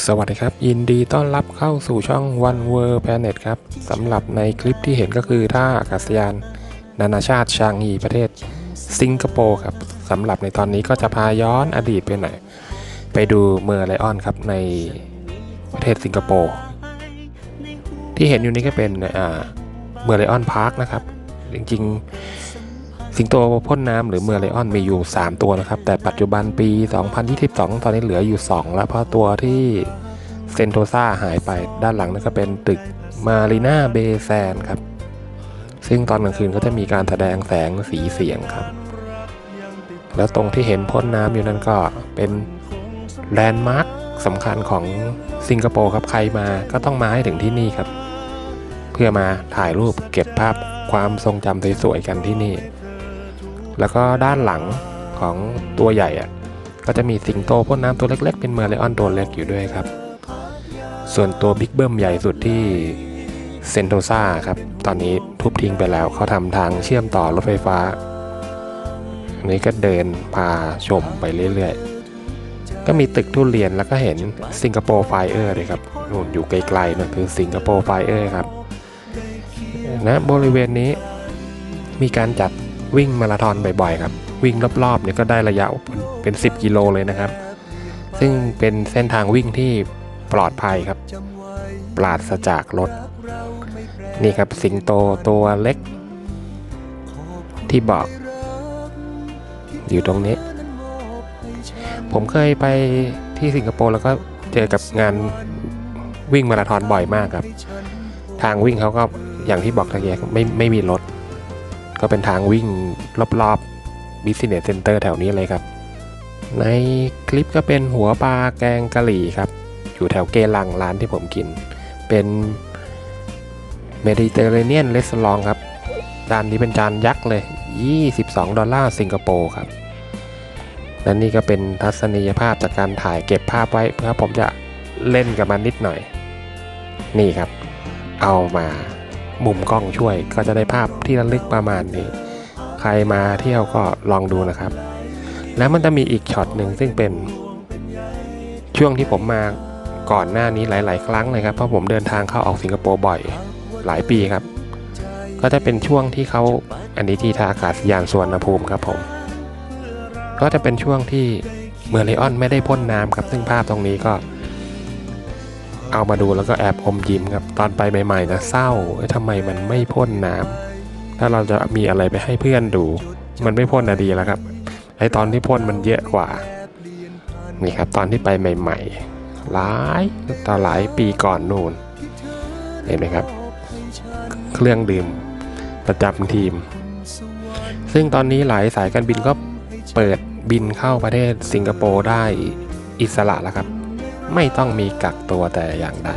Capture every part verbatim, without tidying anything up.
สวัสดีครับยินดีต้อนรับเข้าสู่ช่อง One World Planet ครับสำหรับในคลิปที่เห็นก็คือท่าอากาศยานนานาชาติชางฮีประเทศสิงคโปร์ครับสำหรับในตอนนี้ก็จะพาย้อนอดีตไปหน่อยไปดูเมอร์ไลออนครับในประเทศสิงคโปร์ที่เห็นอยู่นี้ก็เป็นเมอร์ไลออนพาร์คนะครับจริงๆสิงโตพ่นน้ำหรือเมอร์ไลออนมีอยู่สามตัวนะครับแต่ปัจจุบันปีสองพันยี่สิบสองตอนนี้เหลืออยู่สองแล้วเพราะตัวที่เซนโตซาหายไปด้านหลังนั่นก็เป็นตึกมารีนาเบย์แซนครับซึ่งตอนกลางคืนก็จะมีการแสดงแสงสีเสียงครับแล้วตรงที่เห็นพ่นน้ำอยู่นั้นก็เป็นแลนด์มาร์คสำคัญของสิงคโปร์ครับใครมาก็ต้องมาให้ถึงที่นี่ครับเพื่อมาถ่ายรูปเก็บภาพความทรงจำสวยๆกันที่นี่แล้วก็ด้านหลังของตัวใหญ่อ่ะก็จะมีสิงโตพ่นน้ำตัวเล็กๆเป็นเมอร์ไลออนตัวเล็กอยู่ด้วยครับส่วนตัวบิ๊กเบิ้มใหญ่สุดที่เซนโตซาครับตอนนี้ทุบทิ้งไปแล้วเขาทำทางเชื่อมต่อรถไฟฟ้าอันนี้ก็เดินพาชมไปเรื่อยๆก็มีตึกทุเรียนแล้วก็เห็นสิงคโปร์ไฟเออร์เลยครับนู่นอยู่ไกลๆนั่นคือสิงคโปร์ไฟเออร์ครับนะบริเวณนี้มีการจัดวิ่งมาราธอนบ่อยๆครับวิ่งรอบๆเนี่ยก็ได้ระยะเป็นสิบกิโลเลยนะครับซึ่งเป็นเส้นทางวิ่งที่ปลอดภัยครับปราศจากรถนี่ครับสิงโตตัวเล็กที่บอกอยู่ตรงนี้ผมเคยไปที่สิงคโปร์แล้วก็เจอกับงานวิ่งมาราธอนบ่อยมากครับทางวิ่งเขาก็อย่างที่บอกตะเกียบไม่ไม่มีรถก็เป็นทางวิ่งรอบๆ Business Center แถวนี้เลยครับในคลิปก็เป็นหัวปลาแกงกะหรี่ครับอยู่แถวเกลังร้านที่ผมกินเป็นเมดิเตอร์เรเนียนเรสซอร์ทครับจานนี้เป็นจานยักษ์เลยยี่สิบสองดอลลาร์สิงคโปร์ครับและนี่ก็เป็นทัศนียภาพจากการถ่ายเก็บภาพไว้เพื่อผมจะเล่นกับมันนิดหน่อยนี่ครับเอามามุมกล้องช่วยก็จะได้ภาพที่ระลึกประมาณนี้ใครมาเที่ยวก็ลองดูนะครับแล้วมันจะมีอีกช็อตหนึ่งซึ่งเป็นช่วงที่ผมมาก่อนหน้านี้หลายๆครั้งเลยครับเพราะผมเดินทางเข้าออกสิงคโปร์บ่อยหลายปีครับก็จะเป็นช่วงที่เขาอันนี้ที่ท่าอากาศยานสุวรรณภูมิครับผมก็จะเป็นช่วงที่เมอร์ไลออนไม่ได้พ่นน้ำครับซึ่งภาพตรงนี้ก็เอามาดูแล้วก็แอบอมยิ้มครับตอนไปใหม่ๆนะเศร้าทำไมมันไม่พ่นน้ำถ้าเราจะมีอะไรไปให้เพื่อนดูมันไม่พ่นอะดีแล้วครับไอตอนที่พ่นมันเยอะกว่านี่ครับตอนที่ไปใหม่ๆหลายต่อหลายปีก่อนนู่นเห็นไหมครับเครื่องดื่มประจำทีมซึ่งตอนนี้หลายสายการบินก็เปิดบินเข้าประเทศสิงคโปร์ได้อิสระแล้วครับไม่ต้องมีกักตัวแต่อย่างใด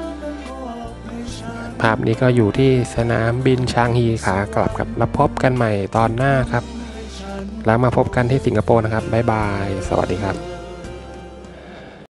ภาพนี้ก็อยู่ที่สนามบินชางฮีขากลับครับแล้วพบกันใหม่ตอนหน้าครับแล้วมาพบกันที่สิงคโปร์นะครับบ๊ายบายสวัสดีครับ